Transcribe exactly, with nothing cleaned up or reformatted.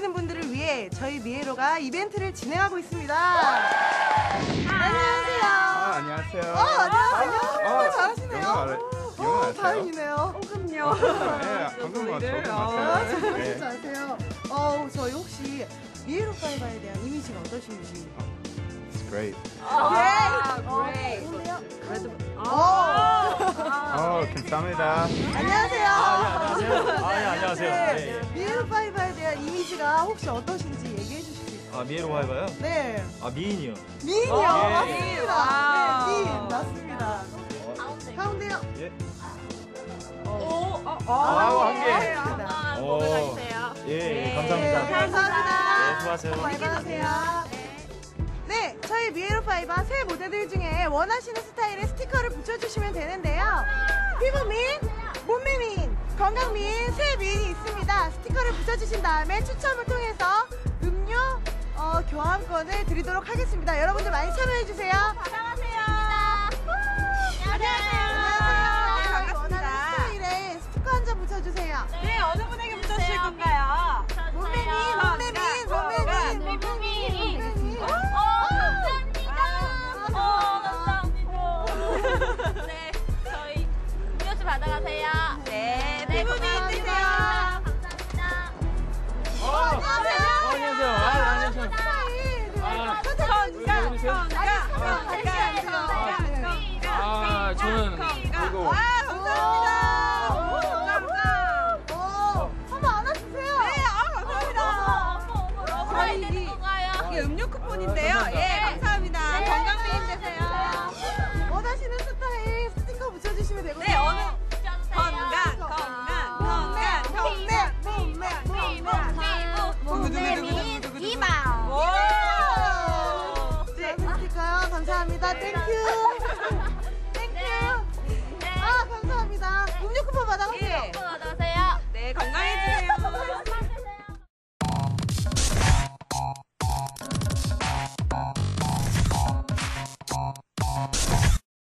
원하시는 분들을 위해 저희 미에로가 이벤트를 진행하고 있습니다. 안녕하세요. 아, 안녕하세요. 어, 안녕하세요. 어, 어, 잘하시네요. 영어 알아, 영어 어, 아세요? 다행이네요. 어, 그럼요. 네, 방금 뭐 조금 아, 왔어요. 정말 네. 진짜 아세요. 어, 저희 혹시 미에로 파이바에 대한 이미지가 어떠신지. It's great. 아, 어, great. 좋은데요? 레드. 어. 어, 감사합니다. 안녕하세요. 아, 예, 안녕하세요. 아, 예, 안녕하세요. 네, 예, 예. 미에로 파이바에 대한 이미지가 혹시 어떠신지 얘기해 주실 수 있어요? 아, 미에로 화이바요? 네. 아, 미인이요. 미인이요. 아, 예. 맞습니다. 와우. 네, 미인. 맞습니다. 가운데요. 예. 오, 어, 어. 아우, 한 개. 맞습니다. 오. 예, 예, 감사합니다. 네, 감사합니다. 네, 수고하세요. 많이 받으세요. 네, 저희 미에로 파이바 새 모델들 중에 원하시는 스타일의 스티커를 붙여주시면 되는데요. 피부민, 몸매민, 건강민 세 미인이 있습니다. 스티커를 붙여주신 다음에 추첨을 통해서 음료 어, 교환권을 드리도록 하겠습니다. 여러분들 많이 참여해주세요. 안녕하세요. 안녕하세요. 저희 원하는 반갑습니다. 스타일의 스티커 한 장 붙여주세요. 네, 어느 분에게 붙여주실 건가요? 몸매민, 몸매민, 몸매민, 몸매민. 몸매민. 네, 저희 음료수 받아가세요. 네, 네, 피부민 고마워요. 드세요. 감사합니다. 어, 안녕하세요. 아, 안녕하세요. 아, 아, 저는 그리고 아, 감사합니다. 오, 감사합니다. 어, 한번 안아주세요. 네, 아, 감사합니다. 어머, 어머, 어머, 저희 되는 이- 건가요? 이게 음료 쿠폰인데